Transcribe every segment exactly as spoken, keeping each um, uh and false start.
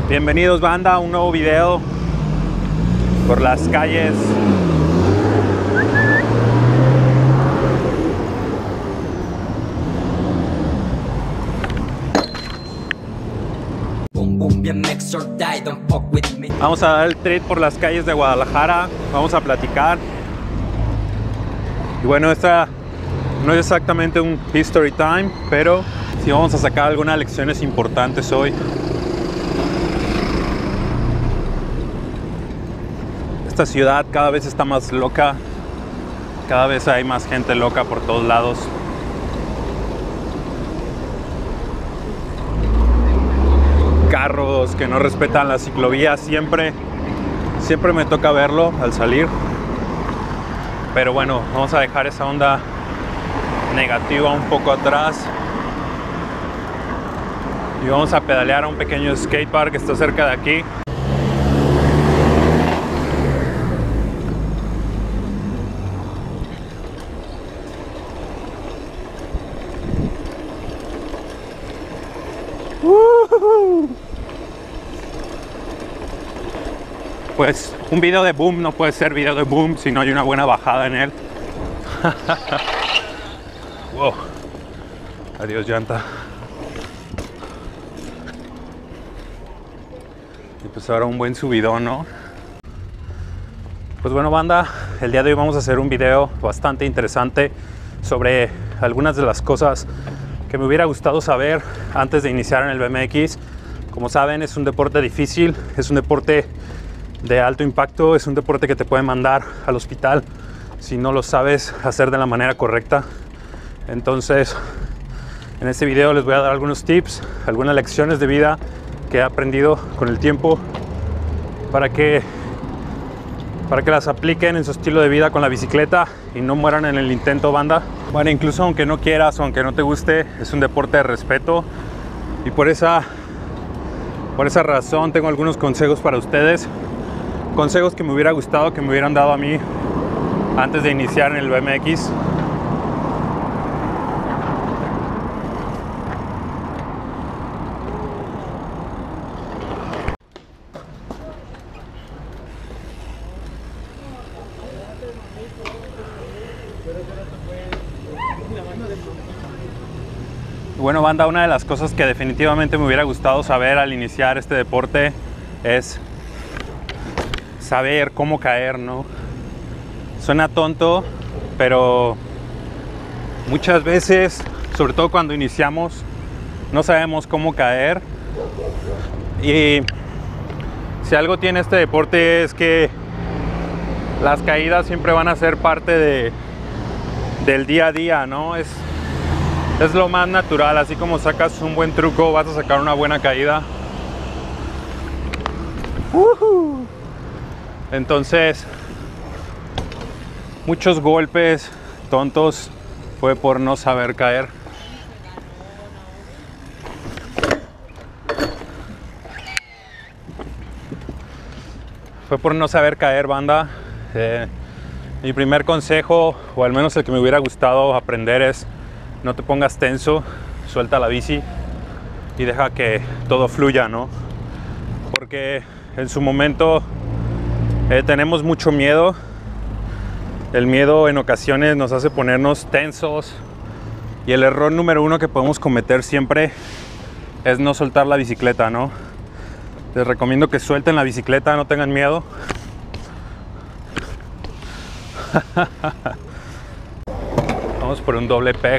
Bienvenidos, banda, a un nuevo video por las calles Vamos a dar el trip por las calles de Guadalajara, vamos a platicar. Y bueno, esta no es exactamente un history time, pero sí vamos a sacar algunas lecciones importantes hoy. Esta ciudad cada vez está más loca, cada vez hay más gente loca por todos lados. Carros que no respetan las ciclovías, siempre, siempre me toca verlo al salir. Pero bueno, vamos a dejar esa onda negativa un poco atrás y vamos a pedalear a un pequeño skatepark que está cerca de aquí. Pues un video de boom no puede ser video de boom si no hay una buena bajada en él. Wow. Adiós, llanta. Y pues ahora un buen subidón, ¿no? Pues bueno, banda, el día de hoy vamos a hacer un video bastante interesante sobre algunas de las cosas que me hubiera gustado saber antes de iniciar en el B M X. Como saben, es un deporte difícil, es un deporte de alto impacto, es un deporte que te puede mandar al hospital si no lo sabes hacer de la manera correcta. Entonces, en este video les voy a dar algunos tips, algunas lecciones de vida que he aprendido con el tiempo para que, para que las apliquen en su estilo de vida con la bicicleta y no mueran en el intento, banda. Bueno, incluso aunque no quieras o aunque no te guste, es un deporte de respeto y por esa, por esa razón tengo algunos consejos para ustedes. Consejos que me hubiera gustado que me hubieran dado a mí antes de iniciar en el B M X. Bueno, banda, una de las cosas que definitivamente me hubiera gustado saber al iniciar este deporte es saber cómo caer, ¿no? Suena tonto, pero muchas veces, sobre todo cuando iniciamos, no sabemos cómo caer. Y si algo tiene este deporte es que las caídas siempre van a ser parte de, del día a día, ¿no? Es, es lo más natural, así como sacas un buen truco, vas a sacar una buena caída. Uh-huh. Entonces, muchos golpes tontos fue por no saber caer. Fue por no saber caer, banda. Eh, mi primer consejo, o al menos el que me hubiera gustado aprender, es no te pongas tenso, suelta la bici y deja que todo fluya, ¿no? Porque en su momento Eh, tenemos mucho miedo. El miedo en ocasiones nos hace ponernos tensos y el error número uno que podemos cometer siempre es no soltar la bicicleta, ¿no? Les recomiendo que suelten la bicicleta, no tengan miedo. Vamos por un doble peg.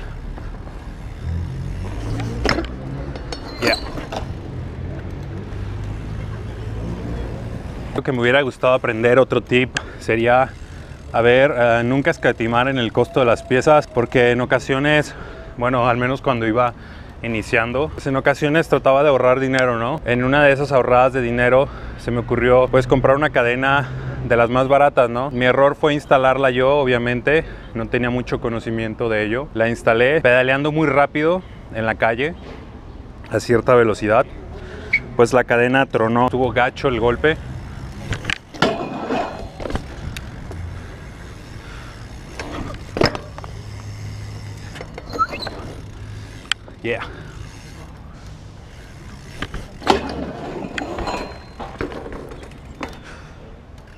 Yeah. Lo que me hubiera gustado aprender, otro tip, sería, a ver, uh, nunca escatimar en el costo de las piezas, porque en ocasiones, bueno, al menos cuando iba iniciando, pues en ocasiones trataba de ahorrar dinero, ¿no? En una de esas ahorradas de dinero se me ocurrió, pues, comprar una cadena de las más baratas, ¿no? Mi error fue instalarla yo, obviamente, no tenía mucho conocimiento de ello. La instalé pedaleando muy rápido en la calle, a cierta velocidad, pues la cadena tronó, tuvo gacho el golpe. Yeah.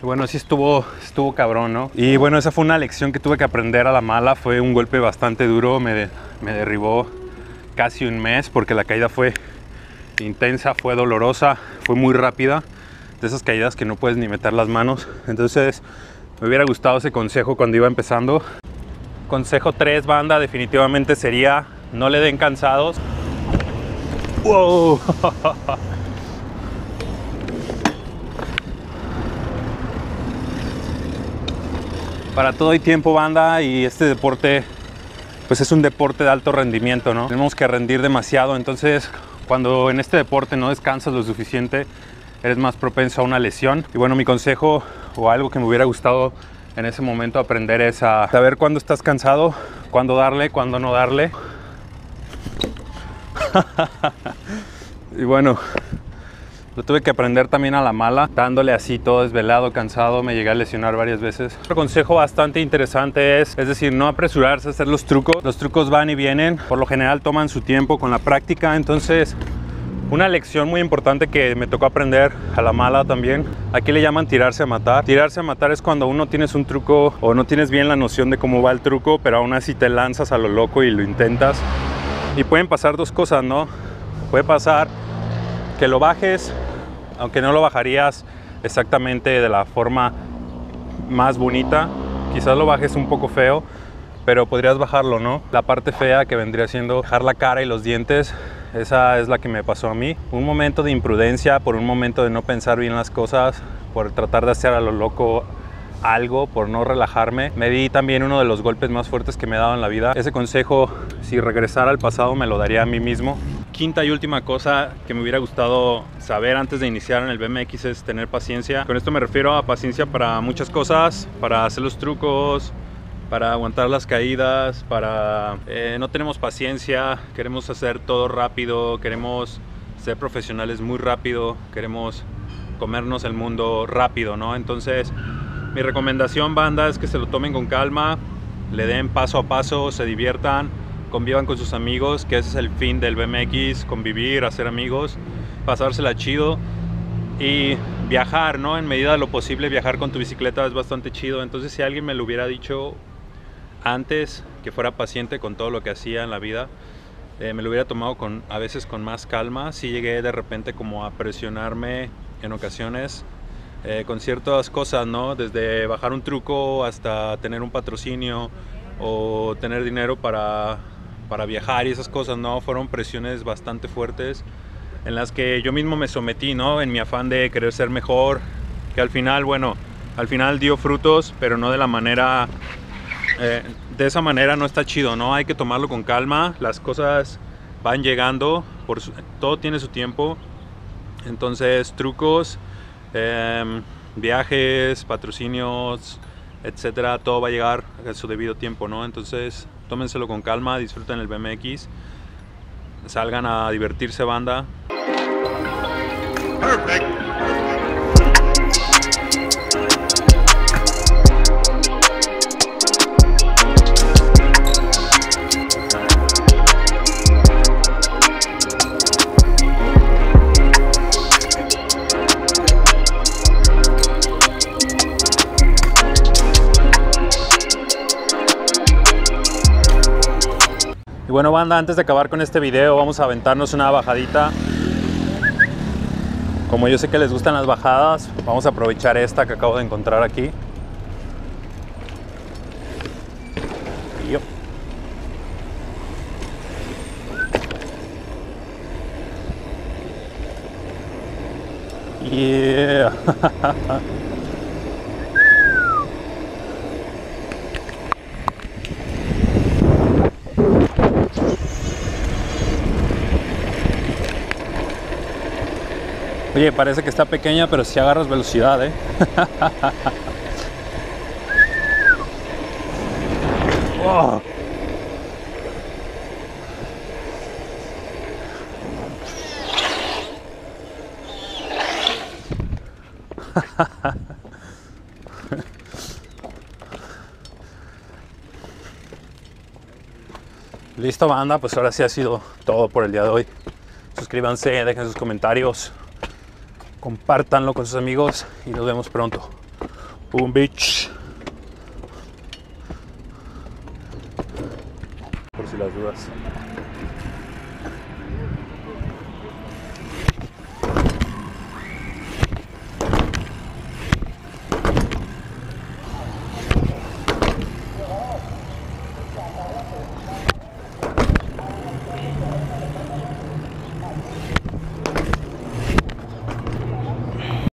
Bueno, sí estuvo, estuvo cabrón, ¿no? Y bueno, esa fue una lección que tuve que aprender a la mala. Fue un golpe bastante duro, me, de, me derribó casi un mes porque la caída fue intensa, fue dolorosa, fue muy rápida. De esas caídas que no puedes ni meter las manos. Entonces me hubiera gustado ese consejo cuando iba empezando. Consejo tres, banda, definitivamente sería: no le den cansados. ¡Wow! Para todo hay tiempo, banda, y este deporte pues es un deporte de alto rendimiento, ¿no? Tenemos que rendir demasiado, entonces cuando en este deporte no descansas lo suficiente, eres más propenso a una lesión. Y bueno, mi consejo, o algo que me hubiera gustado en ese momento aprender, es a saber cuándo estás cansado, cuándo darle, cuándo no darle. Y bueno, lo tuve que aprender también a la mala, dándole así todo desvelado, cansado, me llegué a lesionar varias veces. Otro consejo bastante interesante es, es decir, no apresurarse a hacer los trucos. Los trucos van y vienen, por lo general toman su tiempo con la práctica. Entonces, una lección muy importante que me tocó aprender a la mala también, aquí le llaman tirarse a matar. Tirarse a matar es cuando uno tienes un truco o no tienes bien la noción de cómo va el truco, pero aún así te lanzas a lo loco y lo intentas. Y pueden pasar dos cosas, ¿no? Puede pasar que lo bajes, aunque no lo bajarías exactamente de la forma más bonita. Quizás lo bajes un poco feo, pero podrías bajarlo, ¿no? La parte fea, que vendría siendo dejar la cara y los dientes, esa es la que me pasó a mí. Un momento de imprudencia, por un momento de no pensar bien las cosas, por tratar de hacer a lo loco algo, por no relajarme. Me di también uno de los golpes más fuertes que me he dado en la vida. Ese consejo, si regresara al pasado, me lo daría a mí mismo. Quinta y última cosa que me hubiera gustado saber antes de iniciar en el B M X es tener paciencia. Con esto me refiero a paciencia para muchas cosas, para hacer los trucos, para aguantar las caídas, para... Eh, no tenemos paciencia, queremos hacer todo rápido, queremos ser profesionales muy rápido, queremos comernos el mundo rápido, ¿no? Entonces, mi recomendación, banda, es que se lo tomen con calma, le den paso a paso, se diviertan, convivan con sus amigos, que ese es el fin del B M X, convivir, hacer amigos, pasársela chido y viajar, ¿no? En medida de lo posible, viajar con tu bicicleta es bastante chido. Entonces, si alguien me lo hubiera dicho antes, que fuera paciente con todo lo que hacía en la vida, eh, me lo hubiera tomado con, a veces con más calma. Sí llegué de repente como a presionarme en ocasiones, Eh, con ciertas cosas, ¿no? Desde bajar un truco hasta tener un patrocinio o tener dinero para, para viajar y esas cosas, ¿no? Fueron presiones bastante fuertes en las que yo mismo me sometí, ¿no? En mi afán de querer ser mejor, que al final, bueno, al final dio frutos, pero no de la manera, eh, de esa manera no está chido, ¿no? Hay que tomarlo con calma, las cosas van llegando, por su, todo tiene su tiempo. Entonces, trucos, Eh, viajes, patrocinios, etcétera, todo va a llegar a su debido tiempo, ¿no? Entonces, tómenselo con calma, disfruten el B M X, salgan a divertirse, banda. Perfect. Y bueno, banda, antes de acabar con este video, vamos a aventarnos una bajadita. Como yo sé que les gustan las bajadas, vamos a aprovechar esta que acabo de encontrar aquí. Y yo. Yeah. Oye, parece que está pequeña, pero si agarras velocidad, ¿eh? Wow. Listo, banda, pues ahora sí ha sido todo por el día de hoy. Suscríbanse, dejen sus comentarios, compártanlo con sus amigos y nos vemos pronto. Boom Beach. Por si las dudas.